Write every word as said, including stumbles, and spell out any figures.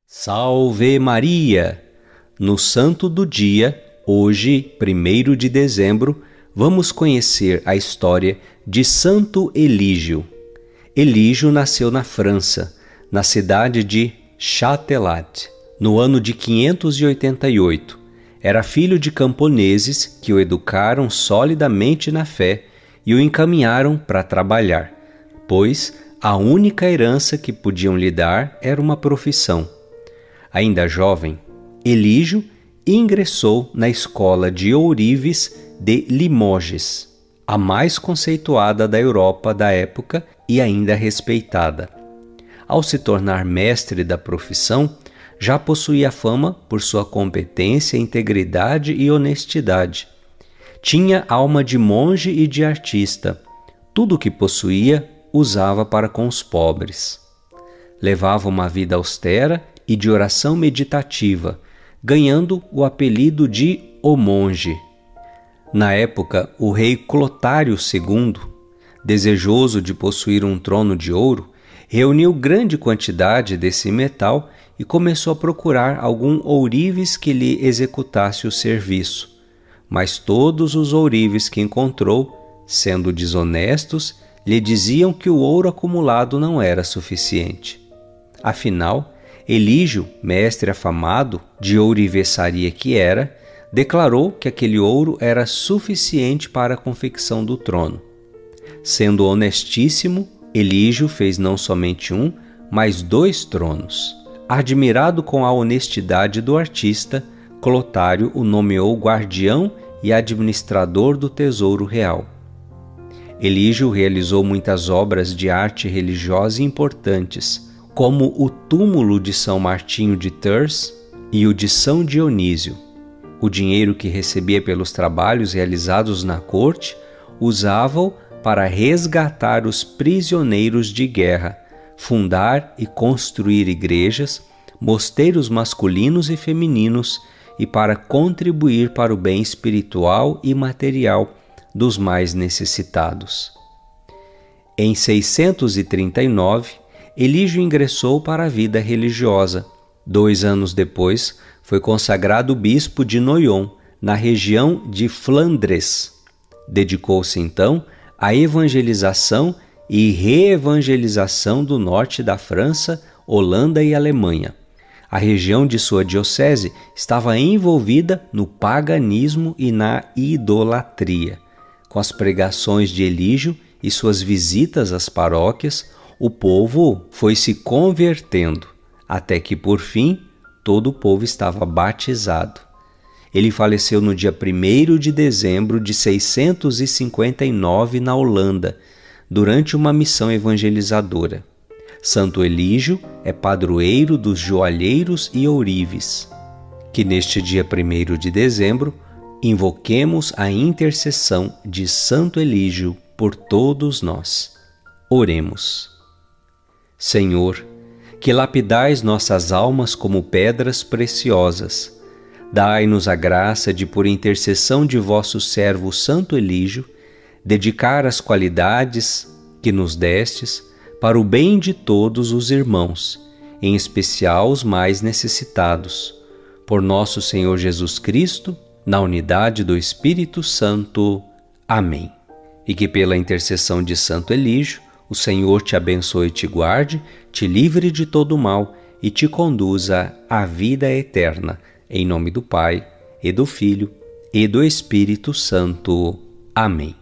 Salve Maria! No santo do dia, hoje, primeiro de dezembro, vamos conhecer a história de Santo Elígio. Elígio nasceu na França, na cidade de Châtelet, no ano de quinhentos e oitenta e oito. Era filho de camponeses que o educaram solidamente na fé e o encaminharam para trabalhar, pois a única herança que podiam lhe dar era uma profissão. Ainda jovem, Elígio ingressou na escola de ourives de Limoges, a mais conceituada da Europa da época e ainda respeitada. Ao se tornar mestre da profissão, já possuía fama por sua competência, integridade e honestidade. Tinha alma de monge e de artista. Tudo o que possuía usava para com os pobres. Levava uma vida austera e de oração meditativa, ganhando o apelido de O Monge. Na época, o rei Clotário segundo, desejoso de possuir um trono de ouro, reuniu grande quantidade desse metal e começou a procurar algum ourives que lhe executasse o serviço. Mas todos os ourives que encontrou, sendo desonestos, lhe diziam que o ouro acumulado não era suficiente. Afinal, Elígio, mestre afamado de ourivesaria que era, declarou que aquele ouro era suficiente para a confecção do trono. Sendo honestíssimo, Elígio fez não somente um, mas dois tronos. Admirado com a honestidade do artista, Clotário o nomeou guardião e administrador do tesouro real. Elígio realizou muitas obras de arte religiosa importantes, como o túmulo de São Martinho de Tours e o de São Dionísio. O dinheiro que recebia pelos trabalhos realizados na corte usava-o para resgatar os prisioneiros de guerra, fundar e construir igrejas, mosteiros masculinos e femininos e para contribuir para o bem espiritual e material dos mais necessitados. Em seiscentos e trinta e nove, Elígio ingressou para a vida religiosa. Dois anos depois, foi consagrado bispo de Noyon, na região de Flandres. Dedicou-se então à evangelização e reevangelização do norte da França, Holanda e Alemanha. A região de sua diocese estava envolvida no paganismo e na idolatria. Com as pregações de Elígio e suas visitas às paróquias, o povo foi se convertendo, até que, por fim, todo o povo estava batizado. Ele faleceu no dia primeiro de dezembro de seiscentos e cinquenta e nove na Holanda, durante uma missão evangelizadora. Santo Elígio é padroeiro dos joalheiros e ourives. Que neste dia primeiro de dezembro, invoquemos a intercessão de Santo Elígio por todos nós. Oremos. Senhor, que lapidais nossas almas como pedras preciosas, dai-nos a graça de, por intercessão de vosso servo Santo Elígio, dedicar as qualidades que nos destes para o bem de todos os irmãos, em especial os mais necessitados. Por nosso Senhor Jesus Cristo, na unidade do Espírito Santo. Amém. E que pela intercessão de Santo Elígio, o Senhor te abençoe e te guarde, te livre de todo mal e te conduza à vida eterna. Em nome do Pai, e do Filho, e do Espírito Santo. Amém.